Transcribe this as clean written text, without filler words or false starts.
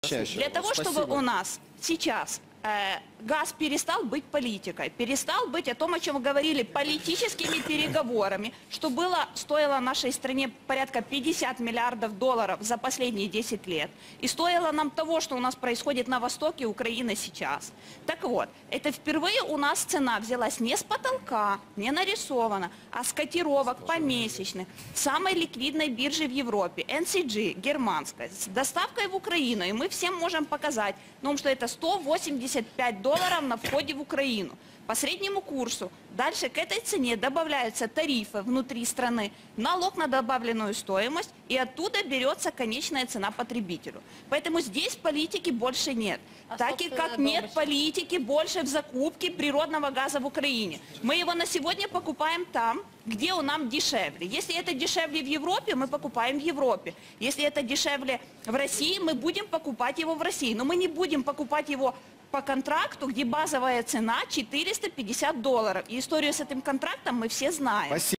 Для того, чтобы у нас сейчас газ перестал быть политикой, перестал быть о том, о чем говорили, политическими переговорами, что стоило нашей стране порядка 50 миллиардов долларов за последние 10 лет, и стоило нам того, что у нас происходит на востоке Украины сейчас. Так вот, это впервые у нас цена взялась не с потолка, не нарисована, а с котировок помесячных, самой ликвидной биржи в Европе, NCG, германской, с доставкой в Украину, и мы всем можем показать, что это $185 на входе в Украину по среднему курсу. Дальше к этой цене добавляются тарифы внутри страны, налог на добавленную стоимость, и оттуда берется конечная цена потребителю. Поэтому здесь политики больше нет. Так и как нет политики больше в закупке природного газа в Украине. Мы его на сегодня покупаем там, где он нам дешевле. Если это дешевле в Европе, мы покупаем в Европе. Если это дешевле в России, мы будем покупать его в России. Но мы не будем покупать его по контракту, где базовая цена $450. И историю с этим контрактом мы все знаем.